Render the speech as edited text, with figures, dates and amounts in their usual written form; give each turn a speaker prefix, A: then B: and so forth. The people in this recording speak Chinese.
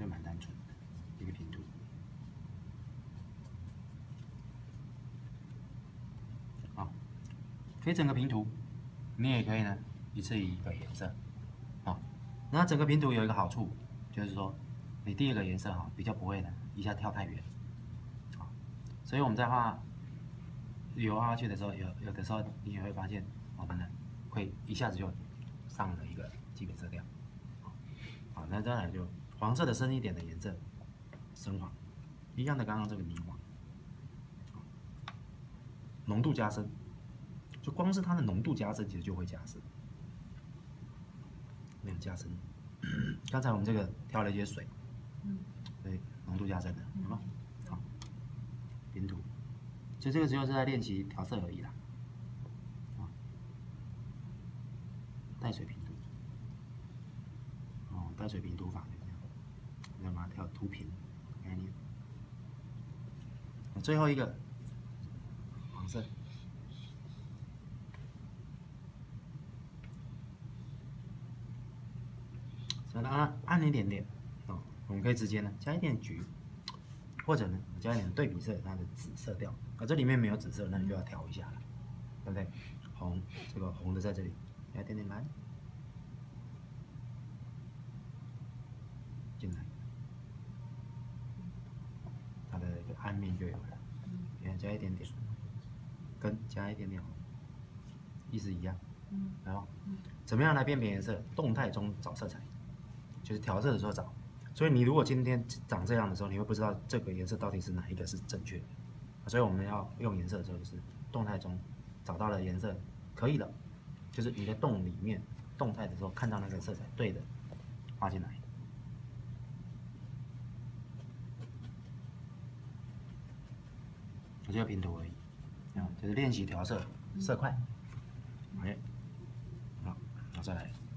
A: 蛮单纯的一个平图。好，可以整个平图，你也可以呢一次一个颜色。好，那整个平图有一个好处，就是说你第一个颜色哈比较不会呢一下跳太远。好，所以我们在画油画下去的时候，有的时候你也会发现我们呢会一下子就上了一个基本色调。好，那再来就黄色的深一点的颜色，深黄，一样的刚刚这个泥黄，浓度加深，就光是它的浓度加深，其实就会加深，没有加深。刚才我们这个挑了一些水，所以浓度加深的，有吗？好，平涂，所以这个只有是在练习调色而已啦。带水平涂，哦，带水平涂法就这样，你要把它调涂平概念。最后一个黄色，所以呢暗一点点哦，我们可以直接呢加一点橘，或者呢加一点对比色，它的紫色调。啊，这里面没有紫色，那你就要调一下了，对不对？红，这个红的在这里，加一点点蓝进来，它的一个暗面就有了。你看加一点点，跟加一点点红，意思一样。然后怎么样来辨别颜色？动态中找色彩，就是调色的时候找。所以你如果今天长这样的时候，你会不知道这个颜色到底是哪一个是正确的。所以我们要用颜色的时候，就是动态中找到了颜色可以了，就是你在动里面动态的时候看到那个色彩对的，画进来。我就要平涂而已，就是练习调色色块。OK，好，再来。